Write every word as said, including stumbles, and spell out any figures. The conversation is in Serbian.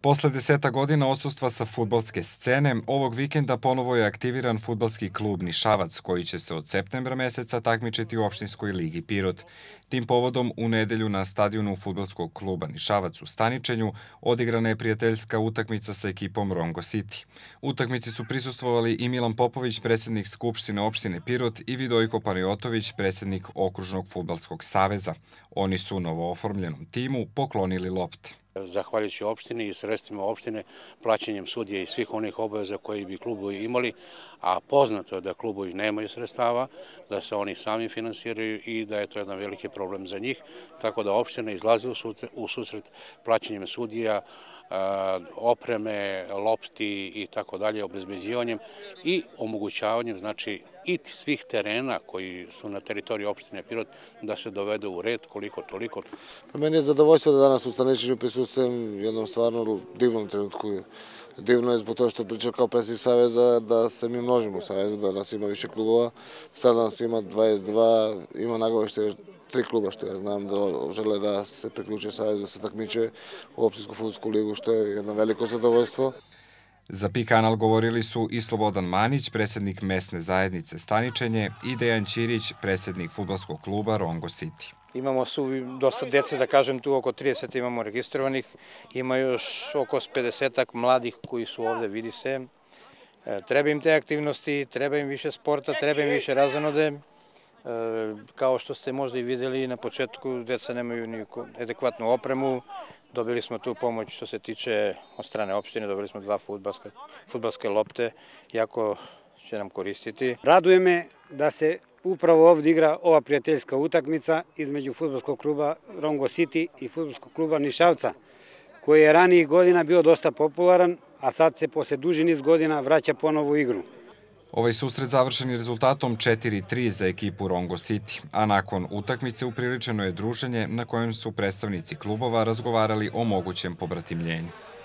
Posle deseta godina odsustva sa fudbalske scene, ovog vikenda ponovo je aktiviran fudbalski klub Nišavac, koji će se od septembra meseca takmičiti u opštinskoj ligi Pirot. Tim povodom, u nedelju na stadionu fudbalskog kluba Nišavac u Staničenju odigrana je prijateljska utakmica sa ekipom Rongo City. Utakmici su prisustvovali i Milan Popović, predsjednik Skupštine opštine Pirot, i Vidojko Panajotović, predsjednik Okružnog fudbalskog saveza. Oni su novooformljenom timu poklonili lopte. Zahvaljujući opštini i sredstvima opštine, plaćanjem sudija i svih onih obaveza koji bi klubovi imali, a poznato je da klubovi nemaju sredstava, da se oni sami finansiraju i da je to jedan veliki problem za njih, tako da opština izlazi u susret plaćanjem sudija, opreme, lopti i tako dalje, obezbeđivanjem i omogućavanjem, znači, i svih terena koji su na teritoriji opštine Pirot da se dovede u red koliko toliko. Pa meni je zadovoljstvo da danas u Staničenju prisustvujem u jednom stvarno divnom trenutku. Divno je zbog toga što pričam kao predsjednik saveza da se mi množimo u savezu, da nas ima više klubova. Sada nas ima dvadeset dva, ima nagovešće još tri kluba što ja znam da žele da se priključe savezu, da se takmiče u opštinsku fudbalsku ligu, što je jedno veliko zadovoljstvo. Za P kanal govorili su i Slobodan Manić, predsjednik mesne zajednice Staničenje, i Dejan Ćirić, predsjednik fudbalskog kluba Rongo City. Imamo su dosta dece, da kažem, tu oko trideset imamo registrovanih, ima još oko pedesetak mladih koji su ovde, vidi se. Treba im te aktivnosti, treba im više sporta, treba im više razonode. Kao što ste možda i videli na početku, deca nemaju ni adekvatnu opremu. Dobili smo tu pomoć što se tiče od strane opštine, dobili smo dva fudbalske lopte, jako će nam koristiti. Raduje me da se upravo ovdje igra ova prijateljska utakmica između fudbalskog kluba Rongo City i fudbalskog kluba Nišavca, koji je ranijih godina bio dosta popularan, a sad se posle duži niz godina vraća ponovo u igru. Ovaj susret završen je rezultatom četiri tri za ekipu Rongo City, a nakon utakmice upriličeno je druženje na kojem su predstavnici klubova razgovarali o mogućem pobratimljenju.